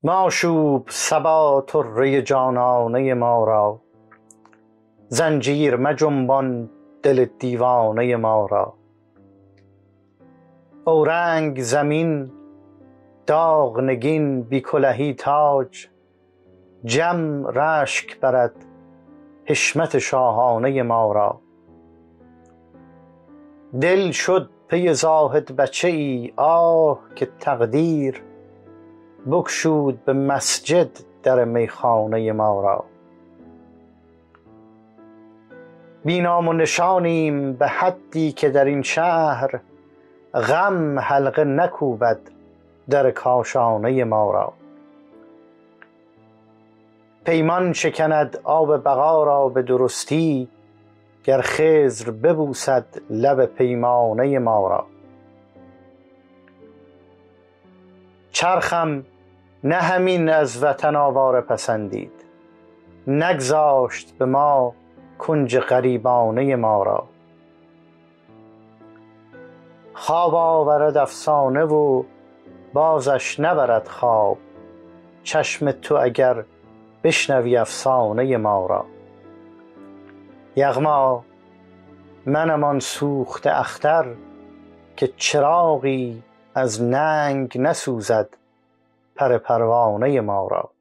مآشوب صبا طره جانانه ما را، زنجیر مجنبان دل دیوانه ما را. اورنگ زمین، داغ نگین، بی کلهی تاج، جم رشک برد حشمت شاهانه ما را. دل شد پی زاهد بچه ای، آه که تقدیر بگشود به مسجد در میخانه ما را. بی نام و نشانیم به حدی که در این شهر، غم حلقه نکوبد در کاشانه ما را. پیمان شکند آب بقا را به درستی، گر خضر ببوسد لب پیمانه ما را. چرخم نه همین از وطن آواره پسندید، نگذاشت به ما کنج غریبانه ما را. خواب آورد افسانه و بازش نبرد خواب، چشم تو اگر بشنوی افسانه ما را. یغما منم آن سوخته اختر، که چراغی از ننگ نسوزد پر پروانه ما را.